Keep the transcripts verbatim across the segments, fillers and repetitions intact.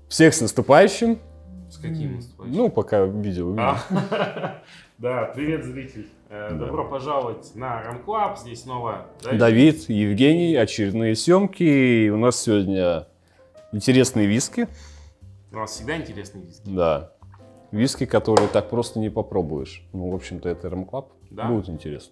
Всех с наступающим. С каким наступающим? Ну, пока видео. Да, привет, зритель. Добро пожаловать на Run Club. Здесь снова Давид. Давид, Евгений, очередные съемки. И у нас сегодня интересные виски. У нас всегда интересные виски. Да. Виски, которые так просто не попробуешь. Ну, в общем-то, это Run Club. Да? Будет интересно.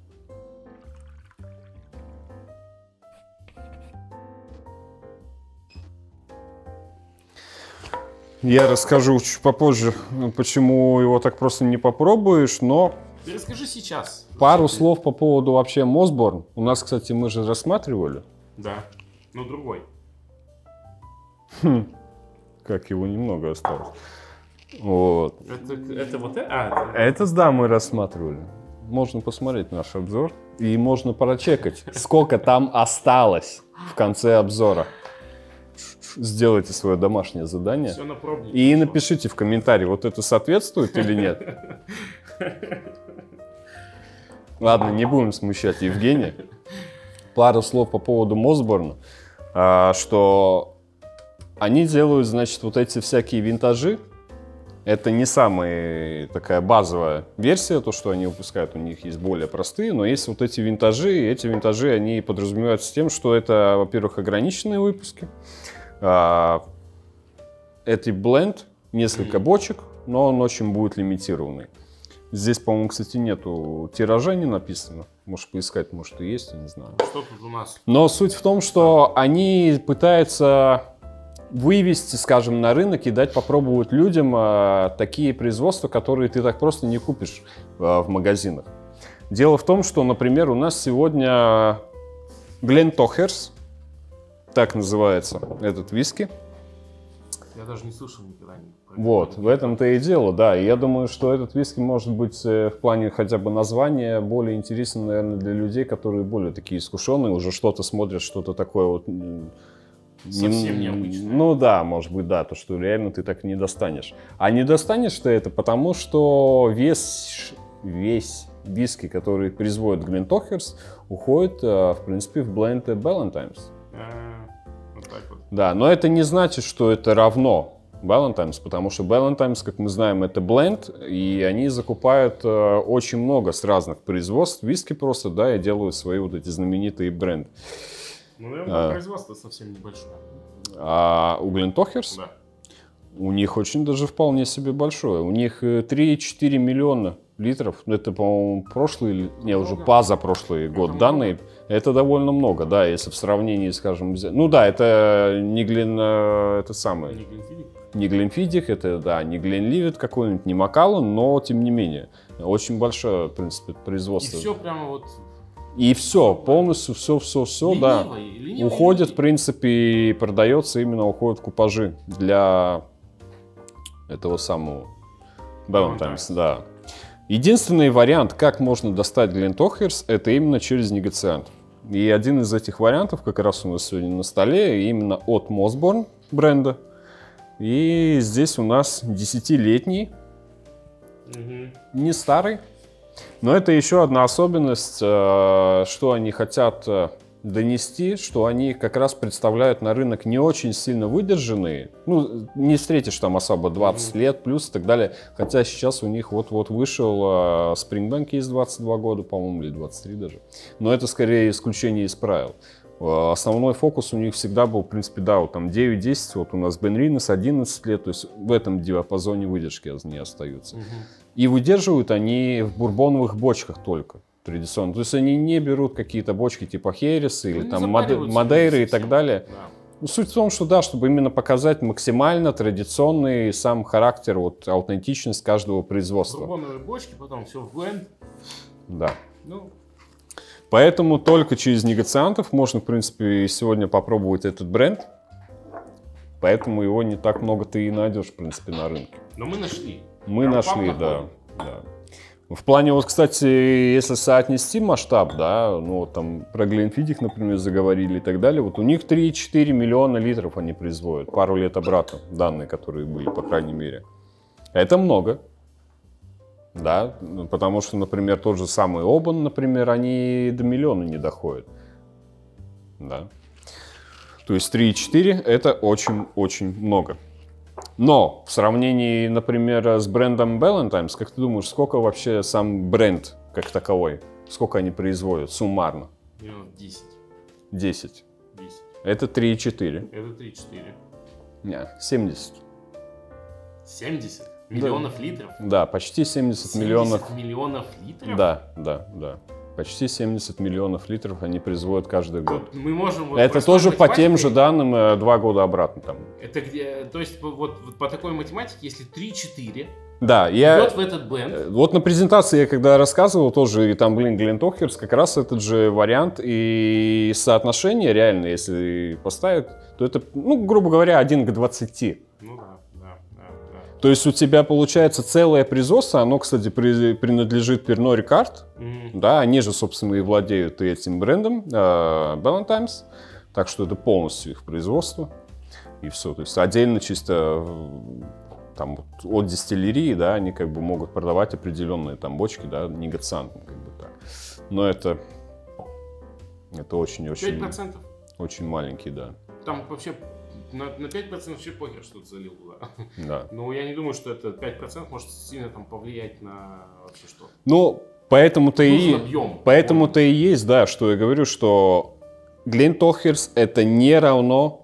Я расскажу чуть попозже, почему его так просто не попробуешь, но... Ты расскажи сейчас. Пару слов по поводу вообще Мосборн. У нас, кстати, мы же рассматривали. Да, но другой. Хм. Как его немного осталось. Вот. Это, это вот это? А, это, да, мы рассматривали. Можно посмотреть наш обзор. И можно прочекать, сколько там осталось в конце обзора. Сделайте свое домашнее задание. Все на пробник. И напишите в комментарии, вот это соответствует или нет. Ладно, не будем смущать Евгения. Пару слов по поводу Мосборна. Что они делают, значит, вот эти всякие винтажи. Это не самая такая базовая версия, то, что они выпускают, у них есть более простые, но есть вот эти винтажи, и эти винтажи, они подразумеваются тем, что это, во-первых, ограниченные выпуски. Это бленд, несколько бочек, но он очень будет лимитированный. Здесь, по-моему, кстати, нету тиража, не написано. Можешь поискать, может и есть, я не знаю. Что тут у нас? Но суть в том, что они пытаются вывести, скажем, на рынок и дать попробовать людям а, такие производства, которые ты так просто не купишь а, в магазинах. Дело в том, что, например, у нас сегодня Glentochers, так называется этот виски. Я даже не слышал никогда. Вот, в этом-то и дело, да. И я думаю, что этот виски может быть в плане хотя бы названия более интересен, наверное, для людей, которые более такие искушенные, уже что-то смотрят, что-то такое вот... Совсем необычное. Ну да, может быть, да, то, что реально ты так не достанешь. А не достанешь ты это, потому что весь, весь виски, который производит Glentochers, уходит, в принципе, в бленд Ballantine's. А, вот так вот. Да, но это не значит, что это равно Ballantine's, потому что Ballantine's, как мы знаем, это бленд, и они закупают э, очень много с разных производств виски просто, да, и делают свои вот эти знаменитые бренды. Ну, наверное, а, производство совсем небольшое. А у Glentochers? Да. У них очень даже вполне себе большое. У них три-четыре миллиона литров. Это, по-моему, прошлый, не, уже позапрошлый год это данные. Много. Это довольно много, да, если в сравнении, скажем, ну да, это не Глен, это самое. Не Glenfiddich? Не Glenfiddich, это, да, не Glenlivet какой-нибудь, не Macallan, но, тем не менее, очень большое, в принципе, производство. И все прямо вот... И все, полностью все, все, все, да. Ленивый, уходит, ленивый. В принципе, и продается именно, уходят купажи для этого самого Ballantine's, да. Единственный вариант, как можно достать Glentochers, это именно через негациант. И один из этих вариантов как раз у нас сегодня на столе, именно от Mosborn бренда. И здесь у нас десятилетний, угу. не старый. Но это еще одна особенность, что они хотят донести, что они как раз представляют на рынок не очень сильно выдержанные. Ну, не встретишь там особо двадцать лет плюс и так далее. Хотя сейчас у них вот-вот вышел Springbank, есть двадцать два года, по-моему, или двадцать три даже. Но это скорее исключение из правил. Основной фокус у них всегда был, в принципе, да, вот там девять-десять, вот у нас Benrinnes одиннадцать лет, то есть в этом диапазоне выдержки они остаются. Угу. И выдерживают они в бурбоновых бочках только, традиционно. То есть они не берут какие-то бочки типа Херес или там Мадейры и так далее. Да. Суть в том, что да, чтобы именно показать максимально традиционный сам характер, вот аутентичность каждого производства. Бурбоновые бочки, потом все в бленд. Да. Ну. Поэтому только через негациантов можно, в принципе, сегодня попробовать этот бренд. Поэтому его не так много ты и найдешь, в принципе, на рынке. Но мы нашли. Мы Прям нашли, да, да. В плане, вот, кстати, если соотнести масштаб, да, ну, там, про Glenfiddich, например, заговорили и так далее, вот у них три-четыре миллиона литров они производят, пару лет обратно, данные, которые были, по крайней мере. Это много. Да, потому что, например, тот же самый Обан, например, они до миллиона не доходят. Да. То есть три и четыре это очень-очень много. Но в сравнении, например, с брендом Ballantine's, как ты думаешь, сколько вообще сам бренд как таковой, сколько они производят суммарно? Миллионов десять. десять. десять. Это три и четыре. Это три-четыре. Нет, семьдесят. семьдесят миллионов литров? Да, почти семьдесят, семьдесят миллионов. миллионов литров? Да, да, да. Почти семьдесят миллионов литров они производят каждый год. Мы можем вот Это тоже по тем же данным э, два года обратно там. Это где, то есть вот, вот по такой математике, если три-четыре Да, я... идет в этот бенд. Вот на презентации я когда рассказывал тоже, и там, блин, Glenn как раз этот же вариант и соотношение реально, если поставить, то это, ну, грубо говоря, один к двадцати. Ну да, да, да, да. То есть у тебя получается целое производство, оно, кстати, при, принадлежит Pernod Ricard, Mm-hmm. да, они же, собственно, и владеют этим брендом, э, Ballantine's, так что это полностью их производство, и все. То есть отдельно чисто там, вот, от дистиллерии, да, они как бы могут продавать определенные там бочки, да, негациантно, как бы так. Но это, это очень-очень, пять процентов? Очень маленький, да. Там вообще на, на пять процентов вообще похер, что ты залил туда. Да. Но я не думаю, что это пять процентов может сильно там повлиять на вообще что-то. Ну, поэтому-то и, объем. поэтому-то и есть, да, что я говорю, что Glenn это не равно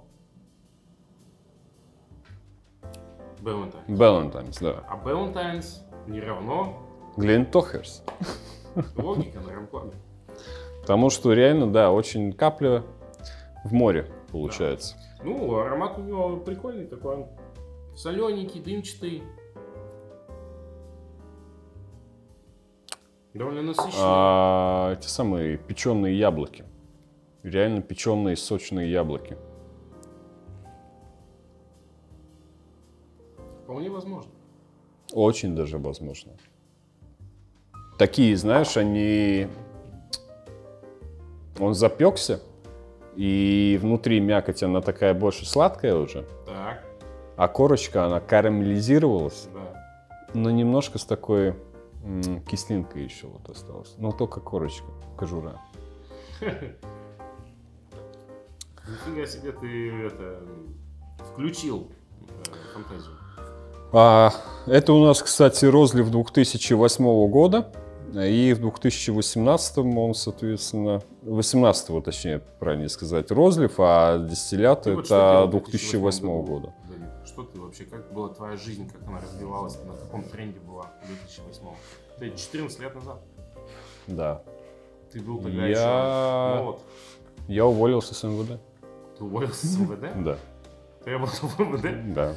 Ballantine's. Ballantine's, да. А Ballantine's не равно Glenn логика на рамкламе. Потому что реально, да, очень капля в море получается. Да. Ну, аромат у него прикольный такой, он солененький, дымчатый. Довольно насыщенный. А, эти самые печеные яблоки. Реально печеные сочные яблоки. Вполне возможно. Очень даже возможно. Такие, знаешь, они... Он запекся, и внутри мякоть, она такая больше сладкая уже. Так. А корочка, она карамелизировалась, Да. но немножко с такой м, кислинкой еще вот осталась. Но только корочка, кожура. Нифига себе ты это включил э, фантазию. А, это у нас, кстати, розлив две тысячи восьмого года. И в две тысячи восемнадцатом он, соответственно, восемнадцатого, точнее, правильно сказать, розлив, а дистиллят Ты вот это что делал в две тысячи восьмого года. Давид? Что ты вообще, как была твоя жизнь, как она развивалась, на каком тренде была в две тысячи восьмом? Это четырнадцать лет назад. Да. Ты был тогда Я... еще молод. Я уволился с МВД. Ты уволился с МВД? Да. Ты работал в МВД? Да.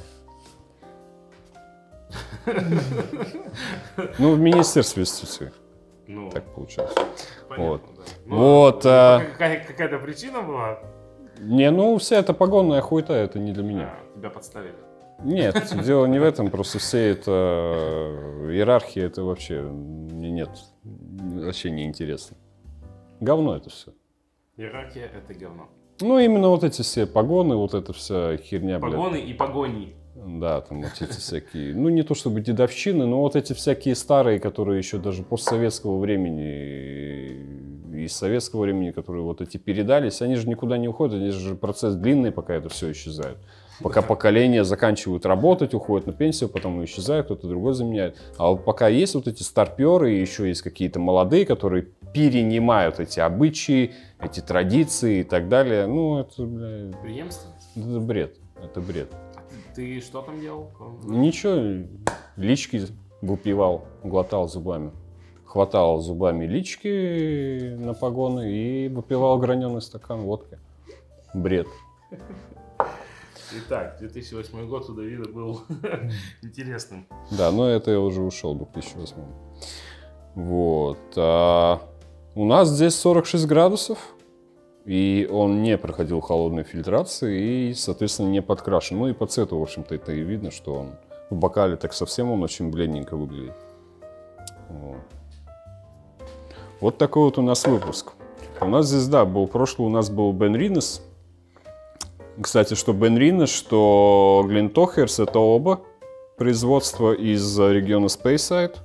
Ну, в Министерстве юстиции. Ну, Так получилось. понятно, Вот. да. Ну, Вот, ну, а- какая- какая-то причина была? Не, ну, вся эта погонная хуйта, это не для меня. А, тебя подставили. Нет, дело не в этом, просто вся эта иерархия, это вообще мне нет, вообще не интересно. Говно это все. Иерархия — это говно. Ну, именно вот эти все погоны, вот эта вся херня, блядь. Погоны и погони. Да, там вот эти всякие, ну, не то чтобы дедовщины, но вот эти всякие старые, которые еще даже постсоветского времени и из советского времени, которые вот эти передались, они же никуда не уходят, они же процесс длинный, пока это все исчезает. Пока поколения заканчивают работать, уходят на пенсию, потом исчезают, кто-то другой заменяет. А вот пока есть вот эти старперы, и еще есть какие-то молодые, которые перенимают эти обычаи, эти традиции и так далее, ну, это, бля, Преемственность. это бред, это бред. А ты, ты что там делал? Ничего, лички выпивал, глотал зубами. Хватал зубами лички на погоны и выпивал граненый стакан водки. Бред. Итак, две тысячи восьмой год у Давида был интересным. Да, но это я уже ушел в две тысячи восьмом. Вот. А у нас здесь сорок шесть градусов, и он не проходил холодной фильтрации и, соответственно, не подкрашен. Ну и по цвету, в общем-то, это и видно, что он в бокале так совсем он очень бледненько выглядит. Вот. Вот такой вот у нас выпуск. У нас здесь, да, был прошлый, у нас был Бен Ринес. Кстати, что Бен Ринес, что Глентохерс, это оба производства из региона Speyside.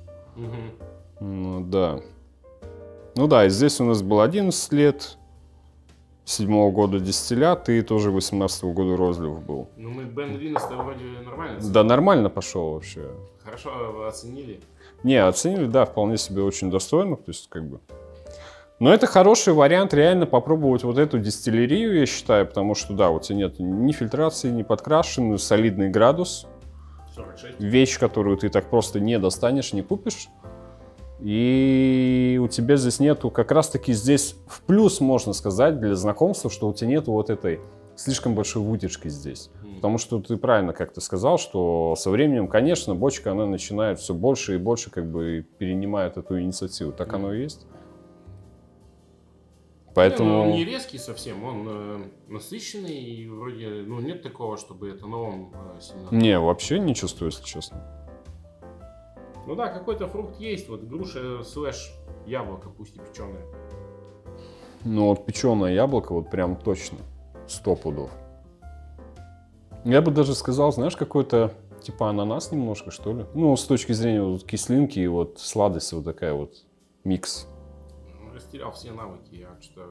Угу. Ну, да. Ну да, и здесь у нас было одиннадцать лет. седьмого года дистилля, ты тоже восемнадцатого года розлив был. Ну, мы Бен Виннес-то вроде нормально. Да, нормально пошел вообще. Хорошо оценили. Не, оценили, да, вполне себе очень достойно, то есть как бы. Но это хороший вариант реально попробовать вот эту дистиллерию, я считаю, потому что, да, у тебя нет ни фильтрации, ни подкрашен, солидный градус. сорок шесть. Вещь, которую ты так просто не достанешь, не купишь. И у тебя здесь нету, как раз таки здесь в плюс можно сказать для знакомства, что у тебя нету вот этой слишком большой вытяжки здесь. Mm. Потому что ты правильно как-то сказал, что со временем, конечно, бочка, она начинает все больше и больше как бы перенимает эту инициативу. Так mm. оно и есть. Поэтому... Не, ну, он не резкий совсем, он э, насыщенный, и вроде, ну, нет такого, чтобы это новым э, сильно... Не, вообще не чувствую, если честно. Ну да, какой-то фрукт есть, вот груша слэш яблоко, пусть и печеное. Ну вот печеное яблоко вот прям точно, сто пудов. Я бы даже сказал, знаешь, какой-то типа ананас немножко, что ли? Ну, с точки зрения вот кислинки и вот сладости, вот такая вот микс. Растерял все навыки, я что-то...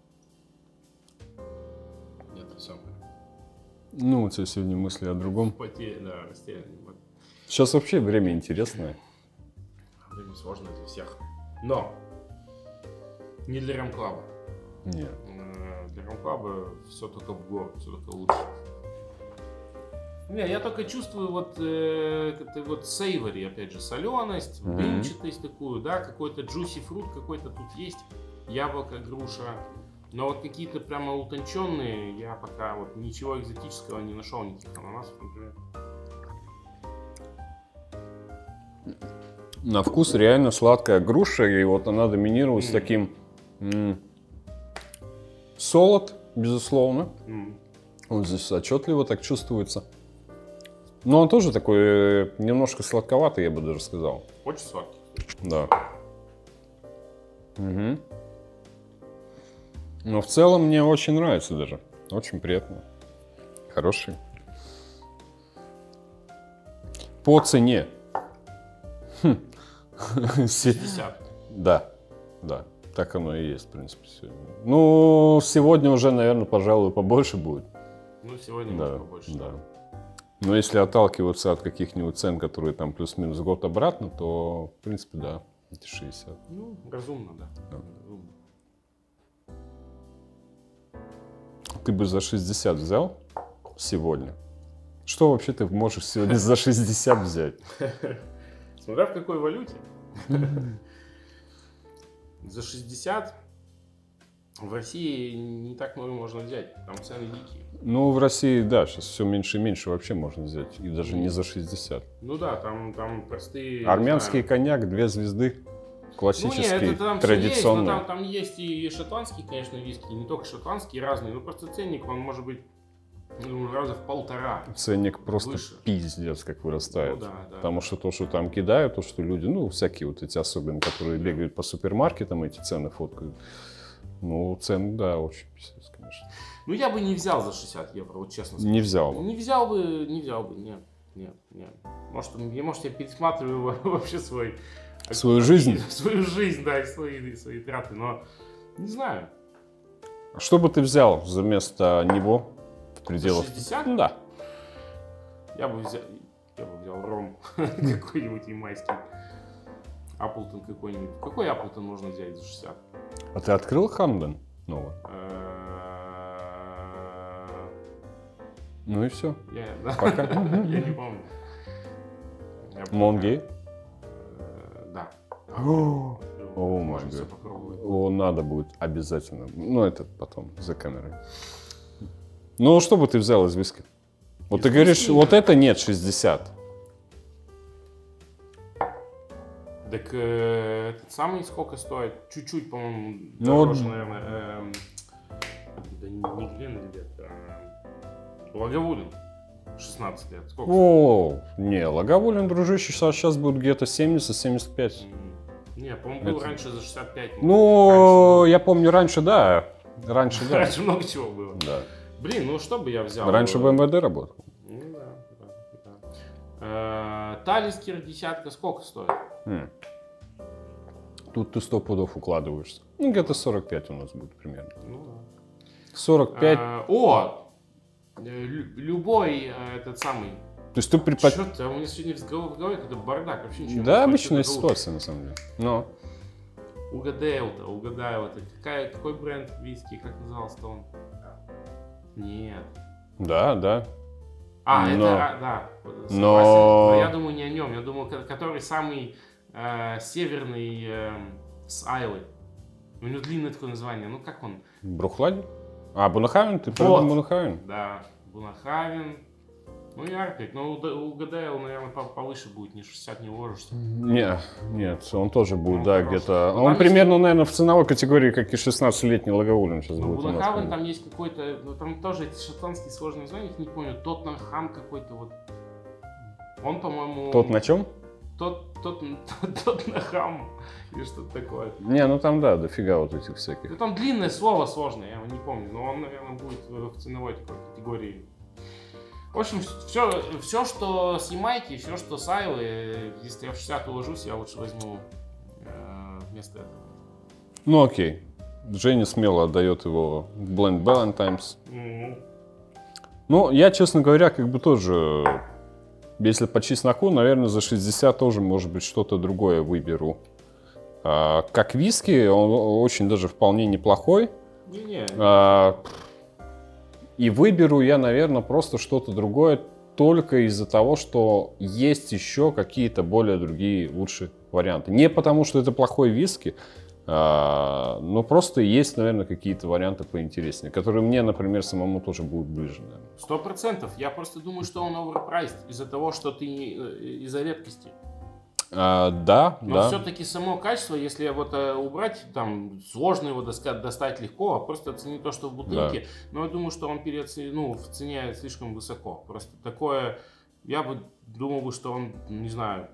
Нет, это самое. Ну, у тебя сегодня мысли о другом. Потеря, да, растерян. Сейчас вообще время интересное. Время сложное для всех. Но не для Рэм-клаба. Нет. Для Рэм-клаба все только в гору, все только лучше. Не, я только чувствую вот, э, вот сейвори, опять же, соленость, Mm-hmm. дымчатость такую, да, какой-то juicy фрукт какой-то тут есть, яблоко, груша. Но вот какие-то прямо утонченные, я пока вот ничего экзотического не нашел, никаких ананасов, например. На вкус реально сладкая груша, и вот она доминировала mm. с таким м- солод, безусловно. Mm. Вот здесь отчетливо так чувствуется. Но он тоже такой немножко сладковатый, я бы даже сказал. Очень сладкий. Да. Угу. Но в целом мне очень нравится даже. Очень приятно. Хороший. По цене. Хм. шестьдесят. Да, да. Так оно и есть, в принципе, сегодня. Ну, сегодня уже, наверное, пожалуй, побольше будет. Ну, сегодня да, может побольше. Да. Но если отталкиваться от каких-нибудь цен, которые там плюс-минус год обратно, то, в принципе, да, эти шестьдесят. Ну, разумно, да. Да. Разумно. Ты бы за шестьдесят взял сегодня? Что вообще ты можешь сегодня за шестьдесят взять? Смотря в какой валюте. За шестьдесят в России не так много можно взять. Там цены дикие. Ну, в России, да, сейчас все меньше и меньше вообще можно взять. И даже не за шестьдесят. Ну да, там, там простые... Армянский коньяк, две звезды. Классический, ну, нет, это там традиционный. Есть, но там, там есть и шотландские, конечно, виски, не только шотландские, разные. Но просто ценник, он может быть ну, раза в полтора. Ценник просто выше. Пиздец, как вырастает. Ну, да, да. Потому что то, что там кидают, то, что люди, ну, всякие вот эти особенно, которые бегают по супермаркетам, эти цены фоткают. Ну, цены, да, очень пиздец, конечно. Ну, я бы не взял за шестьдесят евро, вот честно сказать. Не взял бы? Не взял бы, не взял бы, нет, нет, нет. Может, я, может, я пересматриваю вообще свой... Свою жизнь? Свою жизнь, да, и свои, свои траты, но не знаю. Что бы ты взял за вместо него в пределах... шестьдесят? Да. Я бы взял, я бы взял ром какой-нибудь ямайский. Апплтон какой-нибудь. Какой Апплтон можно взять за шестьдесят? А ты открыл Хамден новый? Ну и все. Пока. Я не помню. Монгей? Да. О, мой все гад. попробовать. О, надо будет обязательно. Ну, это потом, за камерой. Ну, что бы ты взял из виски? Вот Из ты говоришь, виски? вот это нет шестьдесят. Так э, этот самый сколько стоит? Чуть-чуть, по-моему, Ну, дороже, наверное. Эм, да не, не Гленливет, а Лагавулин. шестнадцать лет. Сколько стоит? О, не, Лагавулин, дружище, сейчас будет где-то семьдесят — семьдесят пять. Не, по-моему, был Это- раньше за шестьдесят пять. Ну, раньше, я помню, раньше, да. Раньше, да. раньше много чего было. Да. Блин, ну что бы я взял? Раньше бэ эм вэ дэ работал. Ну да, да, да. Э, Талискер десятка сколько стоит? М. Тут ты сто пудов укладываешься. Ну, где-то сорок пять у нас будет примерно. Ну да. сорок пять. А, о! Лю- любой а, этот самый... То есть ты предпочитаешь... Что-то у меня сегодня в голове, в голове какой-то бардак. Вообще ничего не Да, происходит, обычная что-то ситуация, на самом деле. Но... Угадай это, угадай это. Какая, какой бренд виски, как назывался-то он? Нет. Да, да. А, Но- это, а, да. согласен. но- Но я думаю не о нем. Я думаю, ко- который самый э, северный э, с Айлы. У него длинное такое название. Ну, как он? Брухлади? А, Бунахавен? Ты Вот. про Бунахавен? Да, Бунахавен. Ну, и Арктик. Но у Гадайл, наверное, по- повыше будет. Не шестьдесят не уложишься. Не, нет, он тоже будет, Он да, хороший. где-то. Ну, Он там примерно, наверное, в ценовой категории, как и шестнадцатилетний Лагаулин сейчас Но будет. у нас. Бунахавен там есть какой-то... Ну, там тоже эти шотландские сложные названия, их не помню. Тоттенхам какой-то вот. Он, по-моему... Тот на чем? Тот, тот, тот на хам или что-то такое. Не, ну там, да, дофига вот этих всяких. Ну там длинное слово сложное, я его не помню, но он, наверное, будет в в ценовой такой категории. В общем, все, все, что с Ямайки, все, что с Айлы, если я в шестьдесят уложусь, я лучше возьму э, вместо этого. Ну окей. Женя смело отдает его в Blend Valentine's. Мгм. Ну, я, честно говоря, как бы тоже, если по чесноку, наверное, за шестьдесят тоже, может быть, что-то другое выберу. А, как виски, он очень даже вполне неплохой. Не-не, А, и выберу я, наверное, просто что-то другое только из-за того, что есть еще какие-то более другие лучшие варианты. Не потому, что это плохой виски, а, но просто есть, наверное, какие-то варианты поинтереснее, которые мне, например, самому тоже будут ближе. наверное. сто процентов. Я просто думаю, что он overpriced из-за того, что ты э, из-за редкости. А, да, Но да. все-таки само качество, если вот э, убрать, там сложно его доска- достать легко, а просто оценить то, что в бутылке. Но я думаю, что он переоценен, ну, в цене слишком высоко. Просто такое, я бы думал, бы, что он, не знаю,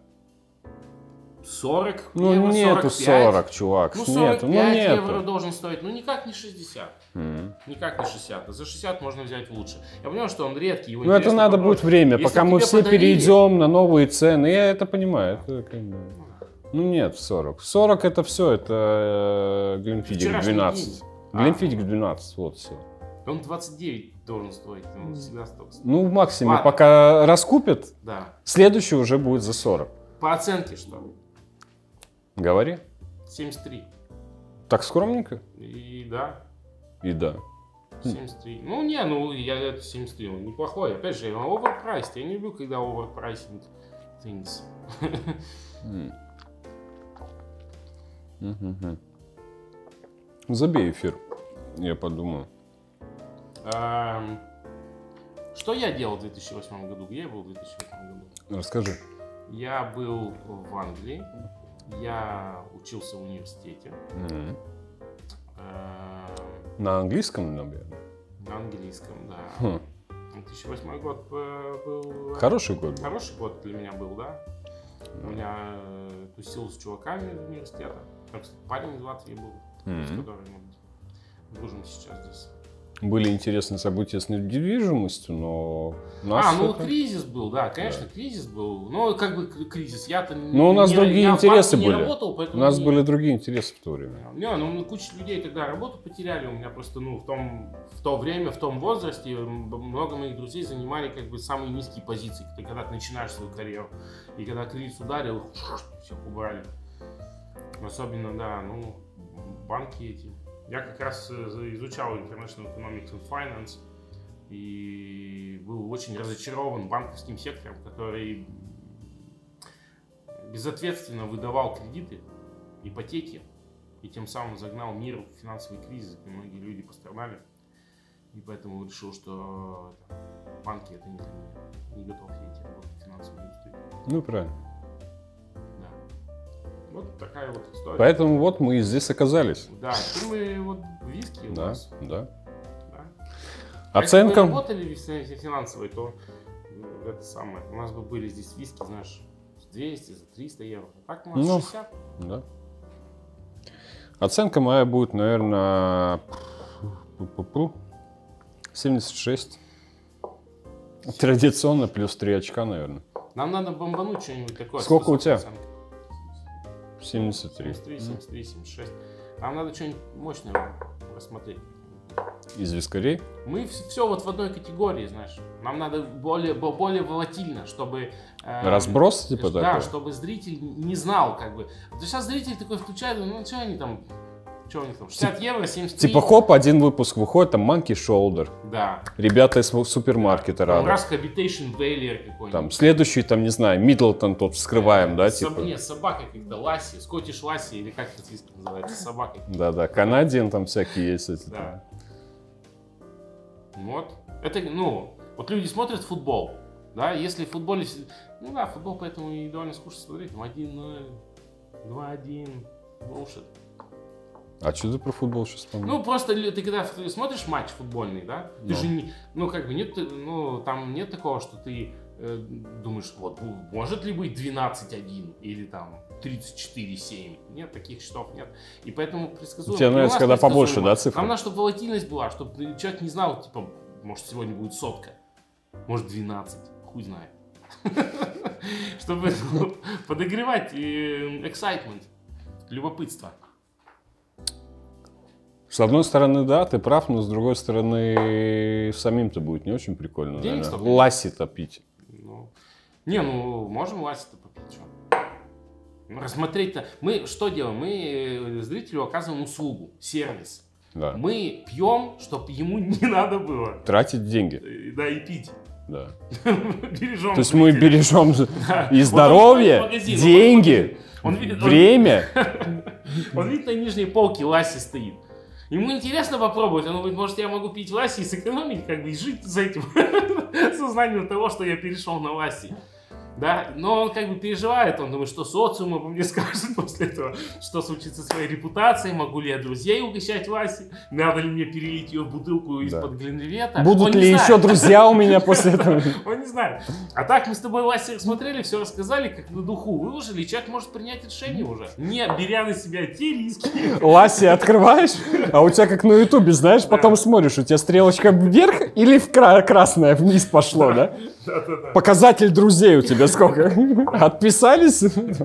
сорок Ну, евро, нету сорок пять. сорок, чувак. Ну, нету, сорок ну, пять нету. евро должен стоить, ну никак не шестьдесят. М. Никак не шестьдесят. За шестьдесят можно взять лучше. Я понимаю, что он редкий. Его Ну, это интересно надо попробовать. будет время, Если пока мы тебе все подарили- перейдем на новые цены. Я это понимаю. Это как бы... Ну нет, сорок. сорок это все, это э, Глинфидик Вчерашний двенадцать. день. А. Глинфидик двенадцать, вот все. Он двадцать девять должен стоить. Он всегда столько стоит. Ну, в максимуме, Ладно. пока раскупят, Да. следующий уже будет за сорок. По оценке что? Говори. семьдесят три. Так скромненько? И да, И да. семьдесят три. Ну не, ну я это семьдесят три, он неплохой. Опять же, он overpriced. Я не люблю, когда overpricing things. М. Мгм. Забей эфир, я подумаю. Эм, Что я делал в две тысячи восьмом году? Где я был в две тысячи восьмом году? Расскажи. Я был в Англии. Я учился в университете. М. Эм, На английском, наверное? На английском, да. Хм. две тысячи восьмой год э, был... Хороший год был. Хороший год для меня был, да. У меня э, тусил с чуваками из университета. Там, кстати, парень из Латвии был, М. с которым мы дружим сейчас здесь. Были интересные события с недвижимостью, но... нас А, ну это- кризис был, да, конечно, кризис был. Ну, как бы к- кризис. Я-то не, Ну, у нас не- другие я в интересы банке не были. работал, У поэтому нас не- были другие интересы в то время. Не, ну ну, куча людей тогда работу потеряли. У меня просто, ну, в том, в то время, в том возрасте м, много моих друзей занимали как бы самые низкие позиции. Ты когда ты начинаешь свою карьеру. И когда кризис ударил, всех убрали. Особенно, да, ну, банки эти. Я как раз э, изучал International Economics and Finance и был очень разочарован банковским сектором, который безответственно выдавал кредиты, ипотеки, и тем самым загнал мир в финансовый кризис, где многие люди пострадали. И поэтому решил, что это, банки это не для меня. Не готов я идти работать в финансовой индустрии. Ну, правильно. Да. Вот такая вот история. Поэтому вот мы и здесь оказались. Да, теперь мы вот виски у Да, нас. да. Да. Оценка... Если бы мы работали в фи- финансовой, то э, это самое. У нас бы были здесь виски, знаешь, за двести, за триста евро. А так у нас Ну, шестьдесят. Да. Оценка моя будет, наверное, семьдесят шесть. Традиционно плюс три очка, наверное. Нам надо бомбануть что-нибудь такое. с Сколько у тебя? высокой оценкой. семьдесят три. семьдесят три, семьдесят три, семьдесят шесть. Нам надо что-нибудь мощное рассмотреть. Из вискарей? Мы все вот в одной категории, знаешь. Нам надо более, более волатильно, чтобы... Э, Разброс, типа, да, такой? Да, чтобы зритель не знал, как бы. Сейчас зритель такой включает, ну, что они там... Что у них там? шестьдесят евро, семьдесят три. Типа, хоп, один выпуск выходит, там Monkey Shoulder. Да. Ребята из супермаркета да. рады. Раз Habitation Failure какой-нибудь. Там, следующий, там, не знаю, Миддлтон тут вскрываем, да, да Соб... типа? Нет, собака как-то, Ласси, Скоттиш Ласси, или как это называется, собака. Да-да, Канадиан там всякие есть. Эти, да. Вот. Это, ну, вот люди смотрят футбол, да, если в футболе... Ну да, футбол поэтому и довольно скучно смотреть. один ноль, два один, bullshit. А что ты про футбол сейчас вспомнил? Ну, просто ты когда смотришь матч футбольный, да, ты no. же не, ну, как бы нет, ну, там нет такого, что ты э, думаешь, вот, может ли быть двенадцать один или там тридцать четыре семь. Нет, таких счетов нет. И поэтому предсказуемо. Тебе нравится, когда побольше, да, цифры? Нам надо, чтобы волатильность была, чтобы человек не знал, типа, может, сегодня будет сотка, может, двенадцать, хуй знает. Чтобы подогревать excitement, любопытство. С одной стороны, да, ты прав, но с другой стороны, самим-то будет не очень прикольно. Ласси-то пить. Ну, не, ну, можем ласси-то попить, что? Рассмотреть-то. Мы что делаем? Мы зрителю оказываем услугу, сервис. Да. Мы пьем, чтобы ему не надо было. Тратить деньги. Да, и пить. Да. Бережем. То есть мы бережем и здоровье, деньги, время. Он видит, на нижней полке ласси стоит. Ему интересно попробовать, он говорит, может, я могу пить ласси и сэкономить, как бы, и жить с этим сознанием того, что я перешел на ласси. Да, но он как бы переживает, он думает, что социум обо мне скажет после этого, что случится с моей репутацией, могу ли я друзей угощать Васе, надо ли мне перелить ее в бутылку из-под да. Глинривета. Будут ли еще друзья у меня после этого? Он не знает. А так мы с тобой Васе смотрели, все рассказали, как на духу выложили, и человек может принять решение уже, не беря на себя те риски. Ласси открываешь, а у тебя как на ютубе, знаешь, потом смотришь, у тебя стрелочка вверх или в красное вниз пошло, да? Да, да, да. Показатель друзей у тебя сколько? Отписались?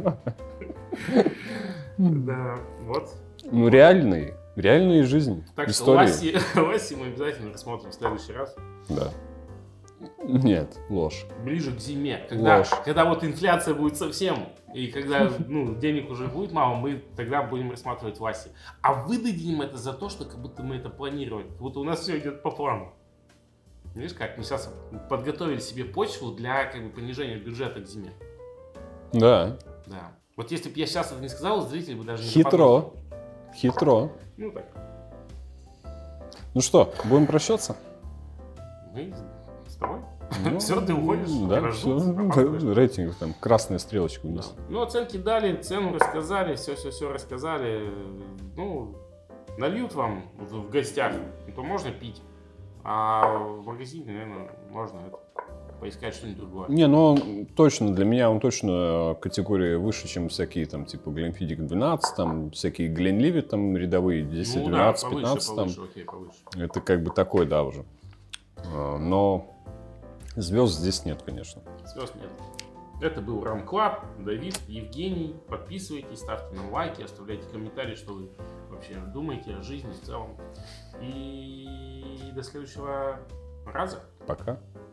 Да, вот. Ну, реальные, реальные жизни, так истории. Так что Ласси мы обязательно рассмотрим в следующий раз. Да. Нет, ложь. Ближе к зиме, когда, ложь. когда вот инфляция будет совсем, и когда ну, денег уже будет мало, мы тогда будем рассматривать Ласси. А выдадим это за то, что как будто мы это планировали. Вот у нас все идет по плану. Видишь как, мы сейчас подготовили себе почву для как бы, понижения бюджета к зиме. Да. Да. Вот если бы я сейчас это не сказал, зрители бы даже не Хитро. Хитро. Ну так. Ну что, будем прощаться? Мы с тобой. Ну, все, ты уходишь. Да, все. Рейтинг там, красная стрелочка у нас. Да. Ну, оценки дали, цену рассказали, все-все-все рассказали. Ну, нальют вам в гостях, то можно пить. А в магазине, наверное, можно это, поискать что-нибудь другое. Не, ну он точно, для меня он точно категории выше, чем всякие там типа Glenfiddich двенадцать, там всякие Glenlivet там рядовые десять, ну, двенадцать, да, повыше, пятнадцать повыше, там. окей, повыше. Это как бы такой, да, уже. Но звезд здесь нет, конечно. Звезд нет. Это был Ram Club, Давид, Евгений. Подписывайтесь, ставьте нам лайки, оставляйте комментарии, что вы вообще думаете о жизни в целом. И до следующего раза. Пока.